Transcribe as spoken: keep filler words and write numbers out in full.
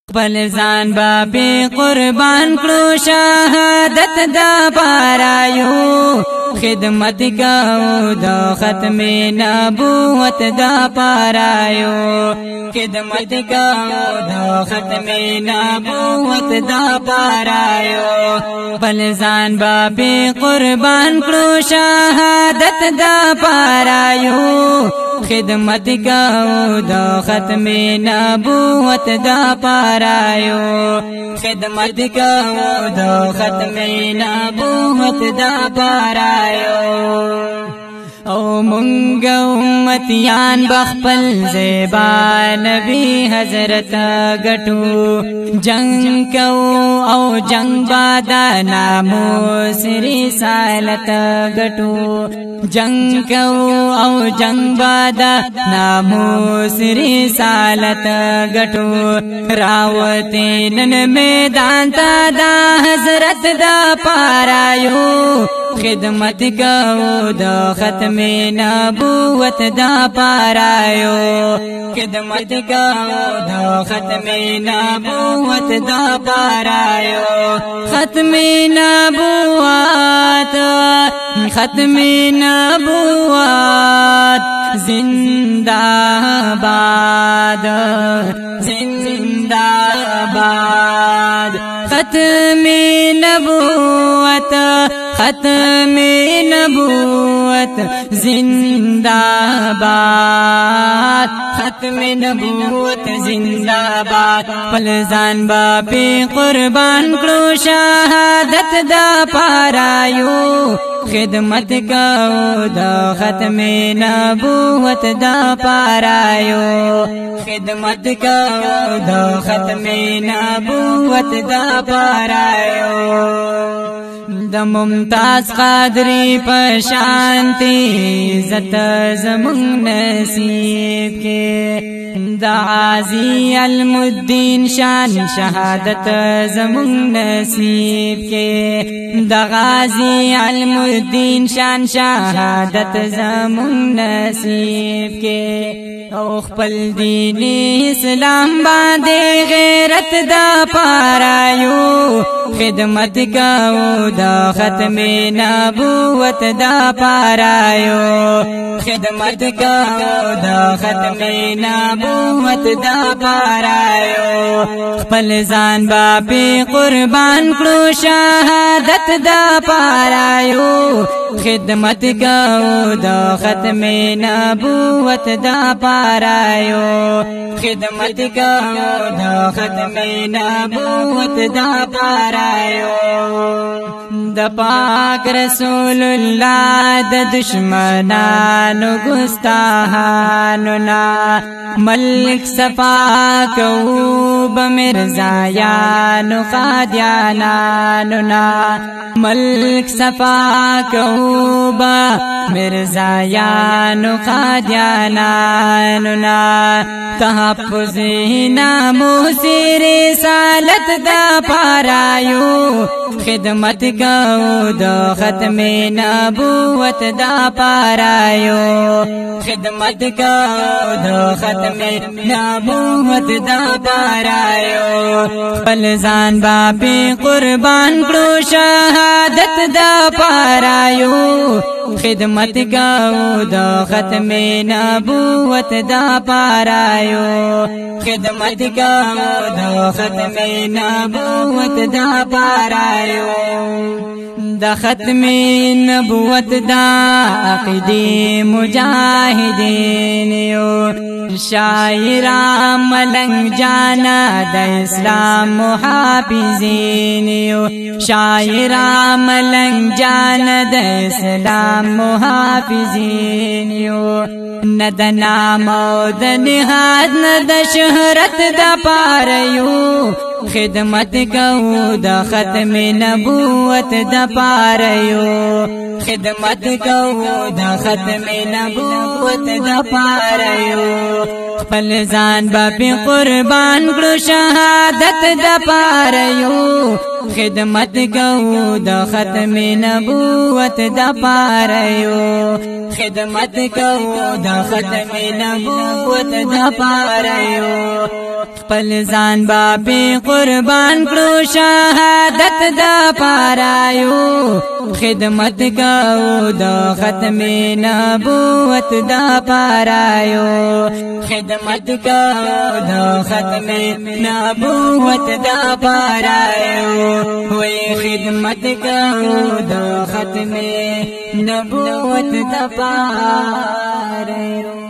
خپل ځان با په قربان کړو شهادت دا پارایو خدمت کوو د ختم نبوت دا پارایو خدمت کوو د ختم نبوت دا پارایو خپل ځان با په قربان کړو شهادت دا پارایو خدمت کوو د ختم نبوت دا پارایو خدمت کوو د ختم نبوت دا پارایو او مونږ امتیان بخپل زیبا نبی حضرت غټو جنگ کو او جنگ بادا ناموس رسالت غټو جنگ کو او جنگ بادا ناموس رسالت غټو راوتین میدان تا دا حضرت دا پارایو خدمت کوو د ختم نبوت دا پارایو خدمت کوو د ختم نبوت دا پارایو ختم نبوت ختم نبوت زندہ باد زندہ باد ختم نبوت ختم نبوت زندہ باد ختم نبوت زندہ باد فلزان با پی قربان کړو شهادت دا پارایو خدمت کوو د ختم نبوت دا پارایو خدمت کوو د ختم نبوت دا پارایو د ممتاز قادری پشانتی عزت زمون نصیب کے د غازی المدین شان شہادت زمون نصیب کے د غازی المدین شان شہادت زمون نصیب کے او خپل دین اسلام باندې غیرت دا پارایو خدمت کوو د ختم نبوت دا پارایو خدمت کوو د ختم نبوت دا پارایو خپل ځان با په قربان کړو شهادت دا پارایو خدمت کوو د ختم نبوت دا پارایو خدمت کوو د ختم نبوت دا پارایو د پاک رسول الله د دشمنانو ګستاهانو نا ملک صفا کوو بمرزایانو قادیانانو نا ملک صفا کوو بمرزایانو قادیانانو نا تحفظ ناموس رسالت دا پارایو خدمت کوو د ختم نبوت دا پارایو خدمت کوو د ختم نبوت دا پارایو خپل ځان با په قربان کړو شهادت دا پارایو خدمت کوو د ختم نبوت دا پارایو خدمت کوو د ختم نبوت دا پارایو د ختم نبوت دا عقیدی مجاہدین یو شاعران ملنگ جانا د اسلام محافظین یو شاعران ملنگ جانا د اسلام محافظین یو نه د نام او د نهاد نه د شهرت د پاریو خدمت کوو د ختم نبوت د پاریو خدمت کوو د ختم نبوت د پاریو خپل ځان به قربان کړو شهادت د پاره یو خدمت کوو د ختم نبوت د پاره یو خدمت کوو د ختم نبوت د پاره یو خپل ځان به قربان کړو شهادت د پاره یو خدمت کوو د ختم نبوت د پاره یو خدمت کوو د ختم نبوت د پاره یو وی خدمت کوو د ختم نبوت د پاره یو